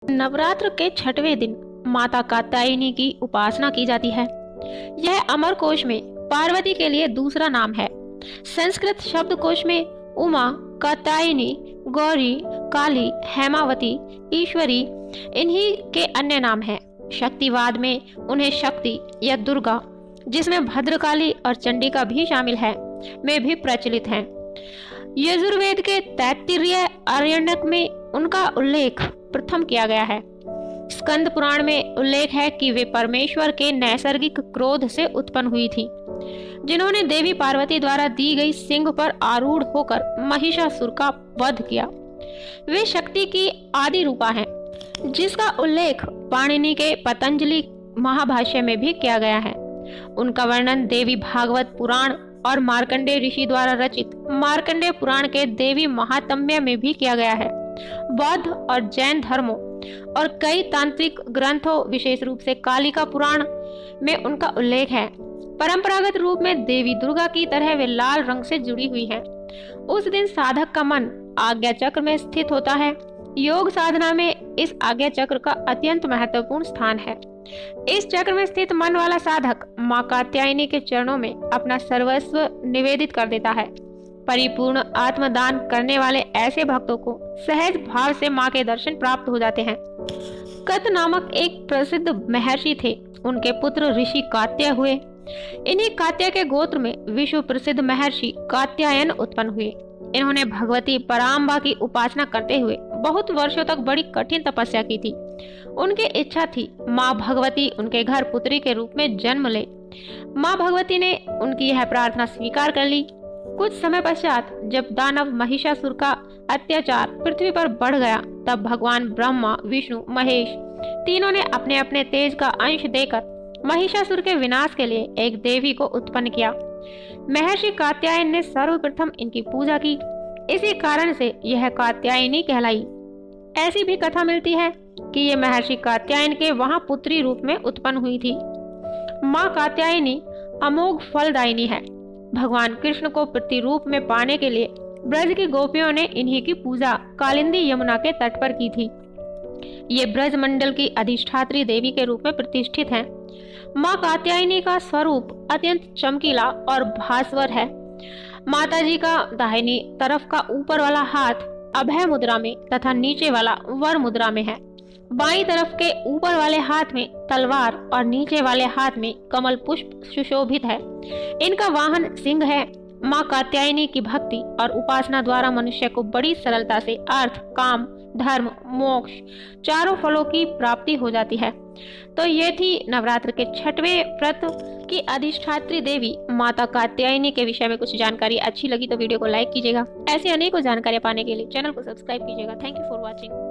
नवरात्र के छठवें दिन माता कात्यायनी की उपासना की जाती है। यह अमरकोश में पार्वती के लिए दूसरा नाम है। संस्कृत शब्दकोश में उमा, कात्यायनी, गौरी, काली, हेमावती, ईश्वरी इन्हीं के अन्य नाम हैं। शक्तिवाद में उन्हें शक्ति या दुर्गा, जिसमें भद्रकाली और चंडिका भी शामिल है, में भी प्रचलित हैं। यजुर्वेद के तैत्तिरीय आरण्यक में उनका उल्लेख प्रथम किया गया है। स्कंद पुराण में उल्लेख है कि वे परमेश्वर के नैसर्गिक क्रोध से उत्पन्न हुई थी, जिन्होंने देवी पार्वती द्वारा दी गई सिंह पर आरूढ़ होकर महिषासुर का वध किया। वे शक्ति की आदि रूपा हैं, जिसका उल्लेख पाणिनि के पतंजलि महाभाष्य में भी किया गया है। उनका वर्णन देवी भागवत पुराण और मार्कंडेय ऋषि द्वारा रचित मार्कंडेय पुराण के देवी महात्म्य में भी किया गया है। बौद्ध और जैन धर्मों और कई तांत्रिक ग्रंथों, विशेष रूप से कालिका पुराण में उनका उल्लेख है। परंपरागत रूप में देवी दुर्गा की तरह वे लाल रंग से जुड़ी हुई हैं। उस दिन साधक का मन आज्ञा चक्र में स्थित होता है। योग साधना में इस आज्ञा चक्र का अत्यंत महत्वपूर्ण स्थान है। इस चक्र में स्थित मन वाला साधक मां कात्यायनी के चरणों में अपना सर्वस्व निवेदित कर देता है। परिपूर्ण आत्मदान करने वाले ऐसे भक्तों को सहज भाव से मां के दर्शन प्राप्त हो जाते हैं। कत नामक एक प्रसिद्ध महर्षि थे। उनके पुत्र ऋषि कात्याय हुए। इन्हीं कात्याय के गोत्र में विश्व प्रसिद्ध महर्षि कात्यायन उत्पन्न हुए। इन्होंने भगवती पराम्बा की उपासना करते हुए बहुत वर्षों तक बड़ी कठिन तपस्या की थी। उनकी इच्छा थी माँ भगवती उनके घर पुत्री के रूप में जन्म ले। माँ भगवती ने उनकी यह प्रार्थना स्वीकार कर ली। कुछ समय पश्चात जब दानव महिषासुर का अत्याचार पृथ्वी पर बढ़ गया, तब भगवान ब्रह्मा, विष्णु, महेश तीनों ने अपने अपने तेज का अंश देकर महिषासुर के विनाश के लिए एक देवी को उत्पन्न किया। महर्षि कात्यायन ने सर्वप्रथम इनकी पूजा की। इसी कारण से यह कात्यायनी कहलाई। ऐसी भी कथा मिलती है कि ये महर्षि कात्यायन के वहां पुत्री रूप में उत्पन्न हुई थी। माँ कात्यायनी अमोघ फलदायिनी है। भगवान कृष्ण को प्रतिरूप में पाने के लिए ब्रज की गोपियों ने इन्हीं की पूजा कालिंदी यमुना के तट पर की थी। ये ब्रज मंडल की अधिष्ठात्री देवी के रूप में प्रतिष्ठित हैं। माँ कात्यायनी का स्वरूप अत्यंत चमकीला और भास्वर है। माताजी का दाहिनी तरफ का ऊपर वाला हाथ अभय मुद्रा में तथा नीचे वाला वर मुद्रा में है। बाईं तरफ के ऊपर वाले हाथ में तलवार और नीचे वाले हाथ में कमल पुष्प सुशोभित है। इनका वाहन सिंह है। माँ कात्यायनी की भक्ति और उपासना द्वारा मनुष्य को बड़ी सरलता से अर्थ, काम, धर्म, मोक्ष चारों फलों की प्राप्ति हो जाती है। तो ये थी नवरात्र के छठवें व्रत की अधिष्ठात्री देवी माता कात्यायनी के विषय में कुछ जानकारी। अच्छी लगी तो वीडियो को लाइक कीजिएगा। ऐसी अनेकों जानकारियां पाने के लिए चैनल को सब्सक्राइब कीजिएगा। Thank you for watching.